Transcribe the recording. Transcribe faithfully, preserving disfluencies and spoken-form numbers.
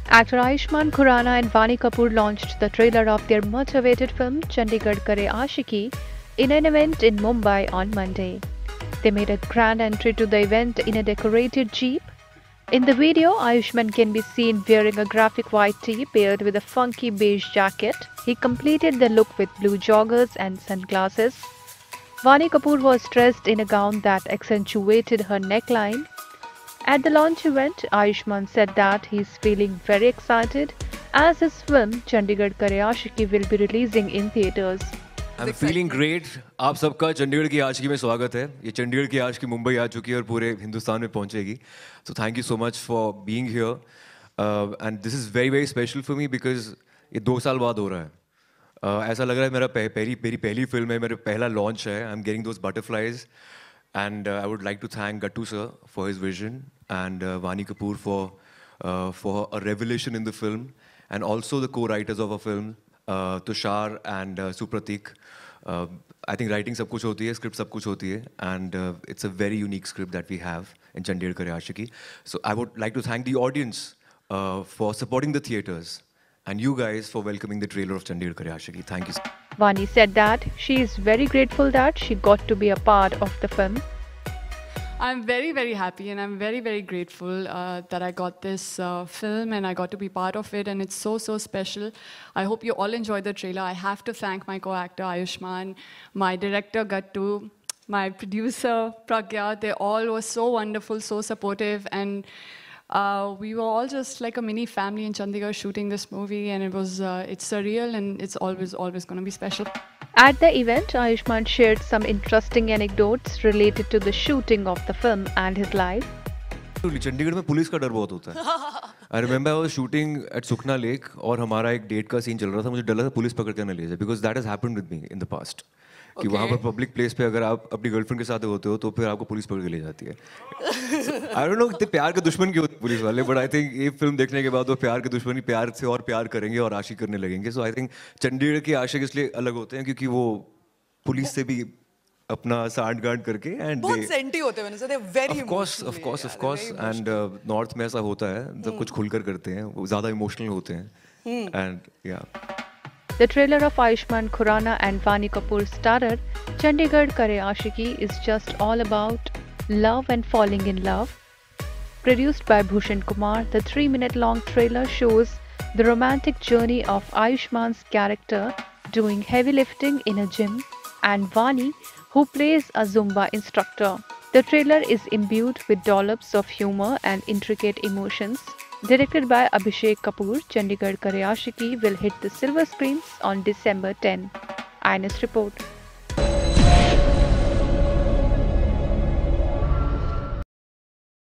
Actor Ayushmann Khurrana and Vani Kapoor launched the trailer of their much-awaited film Chandigarh Kare Aashiqui in an event in Mumbai on Monday. They made a grand entry to the event in a decorated jeep. In the video, Ayushmann can be seen wearing a graphic white tee paired with a funky beige jacket. He completed the look with blue joggers and sunglasses. Vani Kapoor was dressed in a gown that accentuated her neckline. At the launch event, Ayushmann said that he is feeling very excited as his film Chandigarh Kare Aashiqui will be releasing in theatres. I'm feeling great. आप सबका चंडीगढ़ की आशिकी में स्वागत है. ये चंडीगढ़ की आशिकी मुंबई आ चुकी है और पूरे हिंदुस्तान में पहुंचेगी. So thank you so much for being here. Uh, and this is very very special for me because ये दो साल बाद हो रहा है. Uh, ऐसा लग रहा है मेरा पहली मेरी पहली फिल्म है, मेरा पहला लॉन्च है. I'm getting those butterflies. And uh, I would like to thank Gattu sir for his vision and uh, Vani Kapoor for uh, for a revelation in the film, and also the co-writers of a film, uh, Tushar and uh, Supratik. Uh, I think writing सब कुछ होती है, script सब कुछ होती है, and uh, it's a very unique script that we have in Chandigarh Kare Aashiqui. So I would like to thank the audience uh, for supporting the theatres, and you guys for welcoming the trailer of Chandigarh Kare Aashiqui. Thank you. Vani said that she is very grateful that she got to be a part of the film. I'm very, very happy and I'm very, very grateful uh, that I got this uh, film and I got to be part of it, and it's so, so special. I hope you all enjoyed the trailer. I have to thank my co-actor Ayushmann, my director Gattu, my producer Pragya. They all were so wonderful, so supportive, and uh, we were all just like a mini family in Chandigarh shooting this movie, and it was, uh, it's surreal and it's always, always going to be special. At the event, Ayushmann shared some interesting anecdotes related to the shooting of the film and his life. Chandigarh में police का डर बहुत होता है. I remember I was shooting at Sukna Lake और हमारा एक date का सीन चल रहा था. मुझे डर लगा था पुलिस पकड़ के न ले जाए, because that has happened with me in the past. कि वहाँ पर पब्लिक प्लेस पे अगर आप अपनी गर्लफ्रेंड के साथ होते हो तो फिर आपको पुलिस पकड़ के ले जाती है. आई डोंट नो कितने प्यार के दुश्मन क्यों होते हैं पुलिस वाले, बट आई थिंक ये फिल्म देखने के बाद वो प्यार के दुश्मन ही प्यार से और प्यार करेंगे और आशिक करने लगेंगे. सो आई थिंक चंडीगढ़ के आशिक इसलिए अलग होते हैं क्योंकि वो पुलिस से भी अपना सांठ गांठ करके एंड बहुत सेंटी होते हैं, they very of course of course of course and north में ऐसा होता है, सब कुछ खुलकर करते हैं, वो ज़्यादा इमोशनल होते हैं एंड या. The trailer of Ayushmann Khurrana and Vani Kapoor starrer Chandigarh Kare Aashiqui is just all about love and falling in love. Produced by Bhushan Kumar, the three-minute-long trailer shows the romantic journey of Ayushmann's character doing heavy lifting in a gym and Vani, who plays a Zumba instructor. The trailer is imbued with dollops of humor and intricate emotions. Directed by Abhishek Kapoor, Chandigarh Kare Aashiqui will hit the silver screens on December tenth. I N S Report.